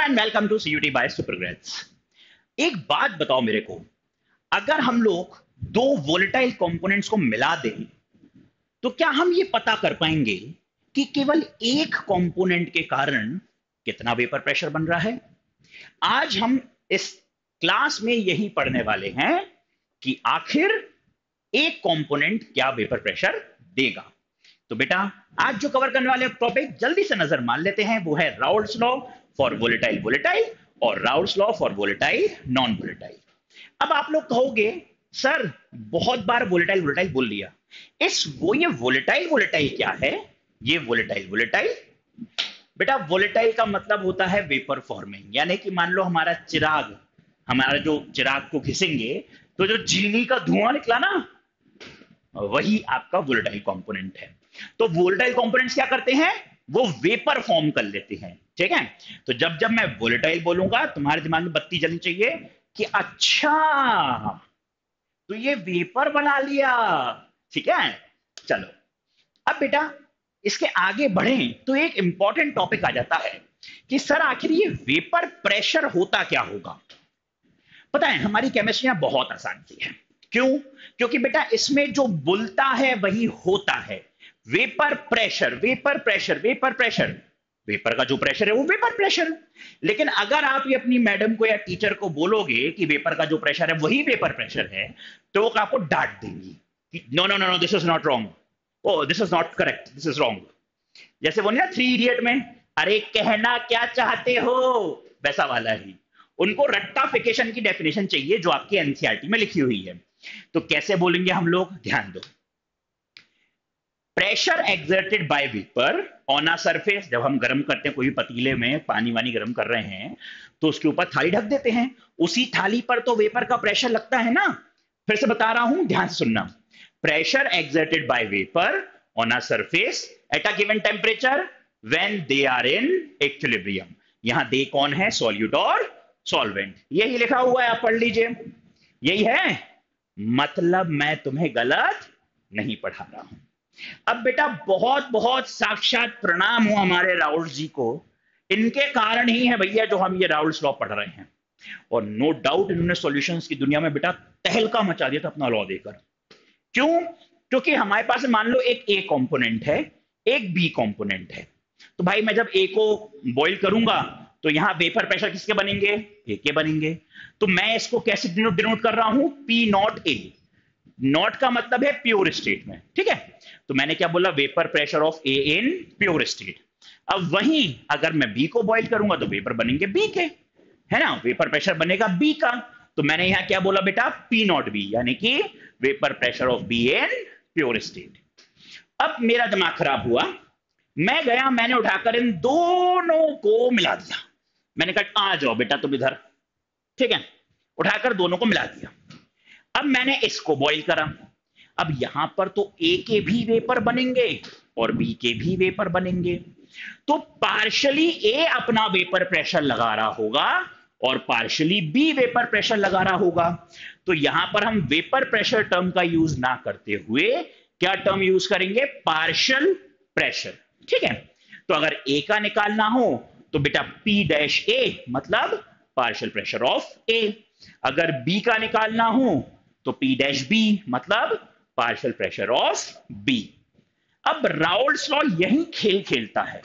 And welcome to CUT by Supergrades. एक बात बताओ मेरे को, अगर हम लोग दो वोलेटाइल कंपोनेंट्स को मिला दें तो क्या हम ये पता कर पाएंगे कि केवल एक कंपोनेंट के कारण कितना वेपर प्रेशर बन रहा है? आज हम इस क्लास में यही पढ़ने वाले हैं कि आखिर एक कंपोनेंट क्या वेपर प्रेशर देगा। तो बेटा आज जो कवर करने वाले टॉपिक जल्दी से नजर मान लेते हैं वो है Raoult's law for volatile volatile और Raoult's law for volatile non volatile. अब आप लोग कहोगे सर बहुत बार वोलेटाइल वोलेटाइल बोल लिया, ये वोलेटाइल वोलेटाइल क्या है? ये वोलेटाइल वोलेटाइल बेटा वोलेटाइल का मतलब होता है वेपर फॉर्मिंग, यानी कि मान लो हमारा जो चिराग को घिसेंगे तो जो चीनी का धुआं निकला ना, वही आपका वोलेटाइल कंपोनेंट है। तो वोलेटाइल कंपोनेंट्स क्या करते हैं? वो वेपर फॉर्म कर लेते हैं। ठीक है, तो जब जब मैं वोलेटाइल बोलूंगा तुम्हारे दिमाग में बत्ती जलनी चाहिए कि अच्छा तो ये वेपर बना लिया। ठीक है, चलो अब बेटा इसके आगे बढ़ें तो एक इंपॉर्टेंट टॉपिक आ जाता है कि सर आखिर ये वेपर प्रेशर होता क्या होगा? पता है हमारी केमिस्ट्री बहुत आसान सी है। क्यों? क्योंकि बेटा इसमें जो बोलता है वही होता है। Vapour pressure vapour pressure vapour pressure, vapour का जो प्रेशर है वो वेपर प्रेशर। लेकिन अगर आप ये अपनी मैडम को या टीचर को बोलोगे कि वेपर का जो प्रेशर है वही वेपर प्रेशर है, तो वो आपको डांट देंगी कि no no no no this is not wrong, oh this is not correct, this is wrong. जैसे वो ना 3 इडियट में, अरे कहना क्या चाहते हो, वैसा वाला ही। उनको रट्टाफिकेशन की डेफिनेशन चाहिए जो आपकी एनसीईआरटी में लिखी हुई है। तो कैसे बोलेंगे हम लोग, ध्यान दो। Pressure exerted by vapour on a surface, जब हम गर्म करते हैं कोई भी पतीले में पानी वानी गर्म कर रहे हैं तो उसके ऊपर थाली ढक देते हैं, उसी थाली पर तो वेपर का प्रेशर लगता है ना। फिर से बता रहा हूं, ध्यान से सुनना। Pressure exerted by vapour on a surface at a given temperature when they are in equilibrium. यहां दे कौन है? सॉल्यूट और सॉल्वेंट। यही लिखा हुआ है, आप पढ़ लीजिए। यही है, मतलब मैं तुम्हें गलत नहीं पढ़ा रहा हूं। अब बेटा बहुत बहुत साक्षात प्रणाम हो हमारे राउल्ट जी को, इनके कारण ही है भैया जो हम ये राउल्ट्स लॉ पढ़ रहे हैं। और नो डाउट इन्होंने सॉल्यूशंस की दुनिया में बेटा तहलका मचा दिया था अपना लॉ देकर। क्यों? क्योंकि हमारे पास मान लो एक ए कंपोनेंट है, एक बी कंपोनेंट है। तो भाई मैं जब ए को बॉईल करूंगा तो यहां वेपर प्रेशर किसके बनेंगे? ए के बनेंगे। तो मैं इसको कैसे डिनोट कर रहा हूं? P not A. नॉट का मतलब है प्योर स्टेट में। ठीक है, तो मैंने क्या बोला? Vapour pressure of A in pure state. अब वहीं अगर मैं बी को बॉईल करूंगा तो वेपर बनेंगे बी के, है ना, वेपर प्रेशर बनेगा बी का। तो मैंने यहां क्या बोला बेटा? पी नॉट बी, यानी कि vapour pressure of B in pure state. अब मेरा दिमाग खराब हुआ, मैं गया, मैंने उठाकर इन दोनों को मिला दिया। मैंने कहा आ जाओ बेटा तुम इधर। ठीक है, उठाकर दोनों को मिला दिया। अब मैंने इसको बॉईल करा। अब यहां पर तो ए के भी वेपर बनेंगे और बी के भी वेपर बनेंगे। तो पार्शियली ए अपना वेपर प्रेशर लगा रहा होगा और पार्शियली बी वेपर प्रेशर लगा रहा होगा। तो यहां पर हम वेपर प्रेशर टर्म का यूज ना करते हुए क्या टर्म यूज करेंगे? Partial pressure. ठीक है, तो अगर ए का निकालना हो तो बेटा पी डैश ए मतलब पार्शियल प्रेशर ऑफ ए। अगर बी का निकालना हो तो पी डैश बी मतलब पार्शियल प्रेशर ऑफ बी। अब राउल्ट्स लॉ यही खेल खेलता है।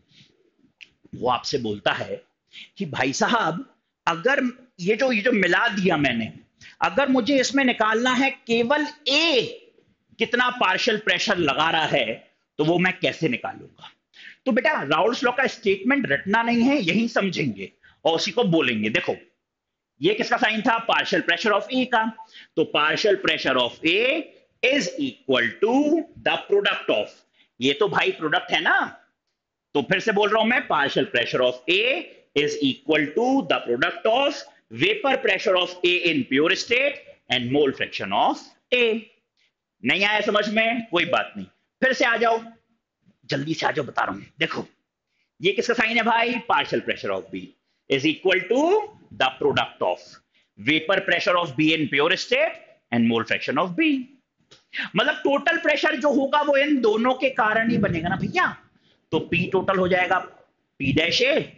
वो आपसे बोलता है कि भाई साहब अगर ये जो मिला दिया मैंने, अगर मुझे इसमें निकालना है केवल ए कितना पार्शियल प्रेशर लगा रहा है तो वो मैं कैसे निकालूंगा? तो बेटा राउल्ट्स लॉ का स्टेटमेंट रटना नहीं है, यही समझेंगे और उसी को बोलेंगे। देखो ये किसका साइन था? पार्शियल प्रेशर ऑफ ए का। तो partial pressure of A is equal to the product of, ये तो भाई प्रोडक्ट है ना, तो फिर से बोल रहा हूं मैं, partial pressure of A is equal to the product of vapour pressure of A in pure state and mole fraction of A. नहीं आया समझ में? कोई बात नहीं, फिर से आ जाओ, जल्दी से आ जाओ, बता रहा हूं। देखो ये किसका साइन है भाई? Partial pressure of B is equal to the product of vapor pressure of B in pure state and mole fraction of B। मतलब टोटल प्रेशर जो होगा वो इन दोनों के कारण ही बनेगा ना भैया। तो P टोटल हो जाएगा P dash A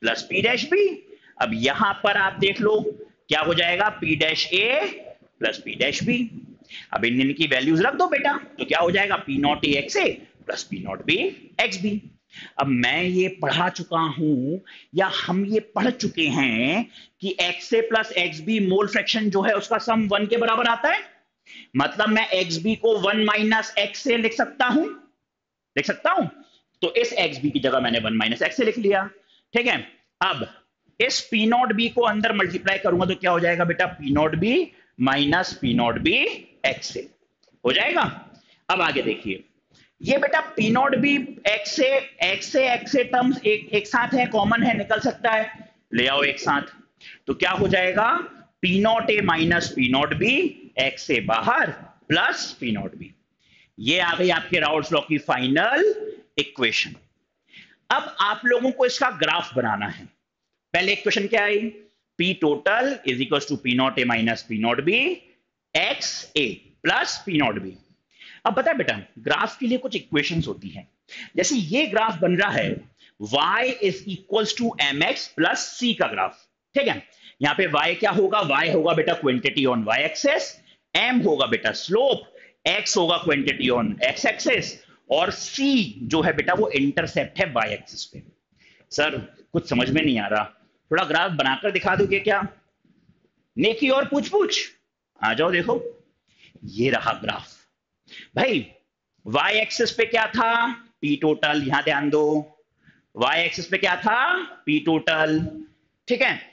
plus P dash B. अब यहां पर आप देख लो क्या हो जाएगा, P dash A plus P dash B. अब इन इनकी वैल्यूज रख दो बेटा, तो क्या हो जाएगा, P not A x A plus P not B x B. अब मैं ये पढ़ा चुका हूं या हम ये पढ़ चुके हैं कि x A plus x B mole fraction जो है उसका सम 1 के बराबर आता है। मतलब मैं एक्स बी को 1 माइनस एक्स ए लिख सकता हूं, लिख सकता हूं। तो इस एक्स बी की जगह मैंने 1 माइनस एक्स ए लिख लिया, ठीक है। अब इस पी नॉट बी को अंदर मल्टीप्लाई करूंगा तो क्या हो जाएगा बेटा, P not B minus P not B x A हो जाएगा। अब आगे देखिए, ये बेटा P not B x A terms एक साथ है, कॉमन है, निकल सकता है, ले आओ एक साथ। तो क्या हो जाएगा, P not A minus P not B x A बाहर प्लस पी नॉट बी। ये आ गई आपके राउल्स लॉ की फाइनल इक्वेशन। अब आप लोगों को इसका ग्राफ बनाना है। पहले इक्वेशन क्या आई, P total is equal to P not A minus P not B x A plus P not B. अब बता बेटा, ग्राफ के लिए कुछ इक्वेशंस होती हैं। जैसे ये ग्राफ बन रहा है y is equals to m x plus c का ग्राफ, ठीक है। यहां पे y क्या होगा, y होगा बेटा quantity on y axis, m होगा बेटा स्लोप, x होगा क्वांटिटी ऑन x एक्सेस, और c जो है बेटा वो इंटरसेप्ट है y एक्सिस पे। सर कुछ समझ में नहीं आ रहा, थोड़ा ग्राफ बनाकर दिखा दोगे क्या? नेकी और पूछ पूछ, आ जाओ देखो, ये रहा ग्राफ भाई। y एक्सिस पे क्या था, p टोटल, यहां ध्यान दो, y एक्सिस पे क्या था, p टोटल, ठीक है।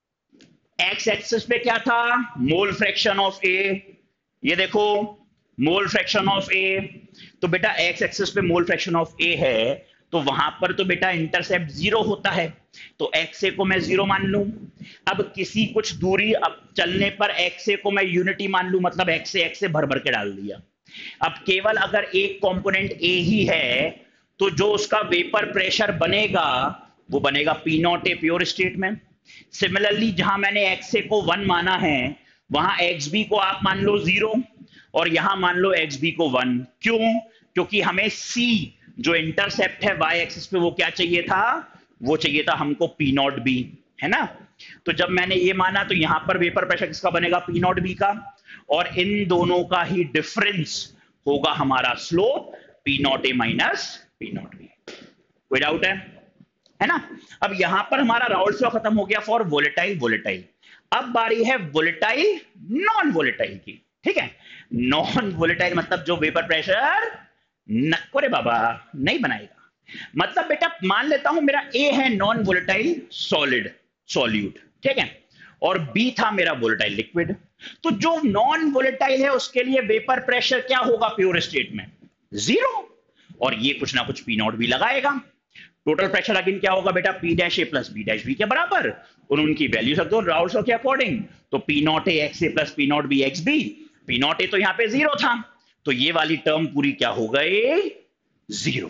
x एक्सिस पे क्या था, मोल फ्रैक्शन ऑफ a, ये देखो मोल फ्रैक्शन ऑफ a। तो बेटा x एक्सिस पे मोल फ्रैक्शन ऑफ a है, तो वहां पर तो बेटा इंटरसेप्ट 0 होता है, तो एक्स ए को मैं 0 मान लूं। अब किसी कुछ दूरी अब चलने पर एक्स ए को मैं यूनिटी मान लूं, मतलब एक्स ए भर भर के डाल दिया। अब केवल अगर एक कंपोनेंट ए ही है तो जो उसका वेपर प्रेशर बनेगा वो बनेगा P not A pure state में। सिमिलरली जहां मैंने एक्स ए को 1 माना है वहां एक्स बी को आप मान लो 0 और यहां मान लो एक्स बी को 1। क्यों? क्योंकि हमें सी जो इंटरसेप्ट है वाई एक्सिस पे वो क्या चाहिए था, वो चाहिए था हमको पी नॉट बी, है ना। तो जब मैंने ये माना तो यहां पर वेपर प्रेशर किसका बनेगा, पी नॉट बी का, और इन दोनों का ही डिफरेंस होगा हमारा slope P not A minus P not B. कोई डाउट है ना। अब यहां पर हमारा राउल्स लॉ खत्म हो गया फॉर वोलेटाइल वोलेटाइल। अब बारी है वोलेटाइल नॉन वोलेटाइल की, ठीक है। नॉन वोलेटाइल मतलब जो वेपर प्रेशर नक्को रे बाबा नहीं बनाएगा। मतलब बेटा मान लेता हूं मेरा ए है नॉन वोलेटाइल सॉलिड सॉल्यूट, ठीक है, और बी था मेरा वोलेटाइल लिक्विड। तो जो नॉन वोलेटाइल है उसके लिए वेपर प्रेशर क्या होगा प्योर स्टेट में, 0, और ये कुछ ना कुछ पी नॉट भी लगाएगा। टोटल प्रेशर अगेन क्या होगा बेटा, P dash A plus B dash B के बराबर, और उनकी वैल्यू रख दो राउल्स लॉ के अकॉर्डिंग। तो P not A x A plus P not B x B, P not A तो यहां पे 0 था, तो ये वाली टर्म पूरी क्या हो गई, 0।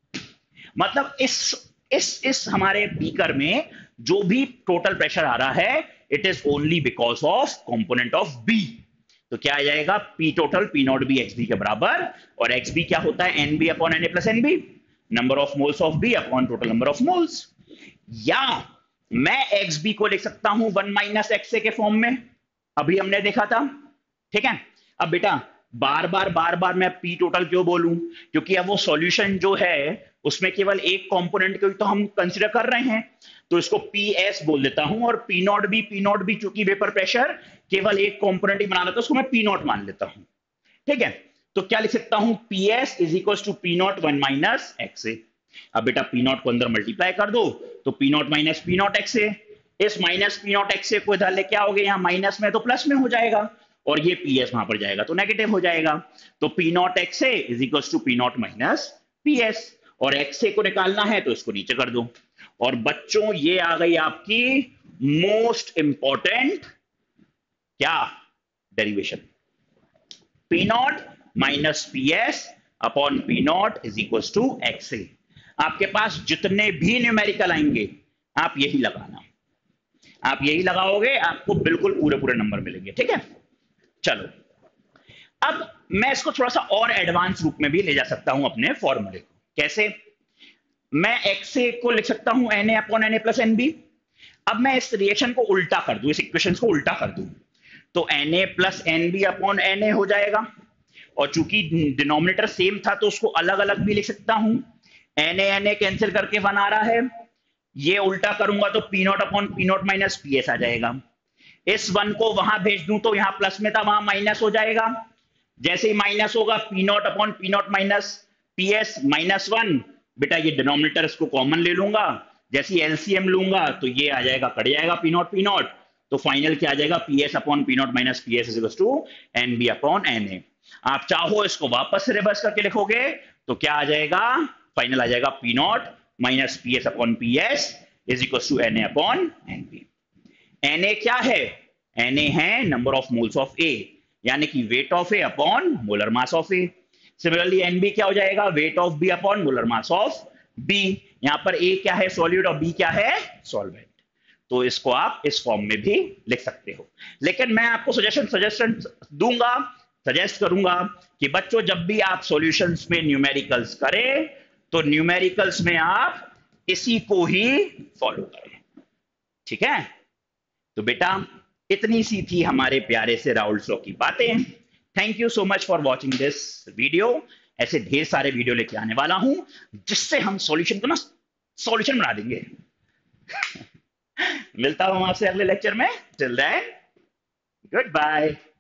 मतलब इस हमारे बीकर में जो भी टोटल प्रेशर आ रहा है it is only because of component of B. तो क्या आ जाएगा, P total P not B x B के बराबर, और एक्स बी क्या होता है, N B upon N A plus N B, number of moles of B upon total number of moles. या मैं एक्स बी को लिख सकता हूं 1 माइनस एक्स ए के फॉर्म में, अभी हमने देखा था, ठीक है। अब बेटा बार बार मैं पी टोटल क्यों बोलूं, क्योंकि अब वो सॉल्यूशन जो है उसमें केवल एक कंपोनेंट को तो हम कंसीडर कर रहे हैं, तो इसको पी एस बोल देता हूं, और पी नॉट बी चूंकि वेपर प्रेशर केवल एक कंपोनेंट ही बना रहा था उसको मैं पी नॉट मान लेता हूं, ठीक है। तो क्या लिख सकता हूं, P S is equal to P not 1 minus x A. अब बेटा पी नॉट को अंदर मल्टीप्लाई कर दो तो P not minus P not x A, इस minus P not x A को इधर लेके आओगे यहां माइनस में तो प्लस में हो जाएगा, और ये पी एस वहां पर जाएगा तो नेगेटिव हो जाएगा। तो P not x A is equal to P not minus P S, और एक्स ए को निकालना है तो इसको नीचे कर दो। और बच्चों ये आ गई आपकी मोस्ट इंपॉर्टेंट क्या, derivation, P not minus P S upon P not is equal to x A. आपके पास जितने भी न्यूमेरिकल आएंगे आप यही लगाना, आप यही लगाओगे आपको बिल्कुल पूरे पूरे नंबर मिलेंगे, ठीक है। चलो अब मैं इसको थोड़ा सा और एडवांस रूप में भी ले जा सकता हूं अपने फॉर्मूले को, कैसे, मैं XA को लिख सकता हूं Na upon Na plus NB। अब मैं इस रिएक्शन को उल्टा कर दूं, इस इक्वेशन को उल्टा कर दूं, तो Na plus NB upon Na हो जाएगा। और चूंकि डिनोमिनेटर सेम था तो उसको अलग अलग भी लिख सकता हूं। Na कैंसिल करके 1 आ रहा है, ये उल्टा करूंगा तो P not upon P not minus PS आ जाएगा। इस 1 को वहां भेज दूं तो यहां प्लस में था वहां माइनस हो जाएगा। जैसे ही माइनस होगा P not upon P not minus PS -1, बेटा ये डिनोमिनेटर इसको कॉमन ले लूंगा, जैसे एलसीएम लूंगा तो ये आ जाएगा, कट जाएगा P नॉट, तो फाइनल क्या आ जाएगा, PS upon P not minus PS is equal to NB upon Na। आप चाहो इसको वापस से रिवर्स करके लिखोगे तो क्या आ जाएगा, फाइनल आ जाएगा P not minus PS upon PS is equal to Na upon NB। Na क्या है, Na है number of moles of A, यानी कि weight of A upon molar mass of A। Similarly NB क्या हो जाएगा, weight of B upon molar mass of B। यहां पर A क्या है, सॉल्यूट, और B क्या है, सॉल्वेंट। तो इसको आप इस फॉर्म में भी लिख सकते हो। लेकिन मैं आपको सजेशन दूंगा, सजेस्ट करूंगा कि बच्चों जब भी आप सॉल्यूशंस में न्यूमेरिकल्स करें तो न्यूमेरिकल्स में आप इसी को ही फॉलो करें, ठीक है। तो बेटा इतनी सी थी हमारे प्यारे से राउल्स लॉ की बातें। Thank you so much for watching this video. ऐसे ढेर सारे वीडियो लेके आने वाला हूं जिससे हम सॉल्यूशन को ना सॉल्यूशन बना देंगे। मिलता हूं आपसे अगले लेक्चर में। Till then good bye.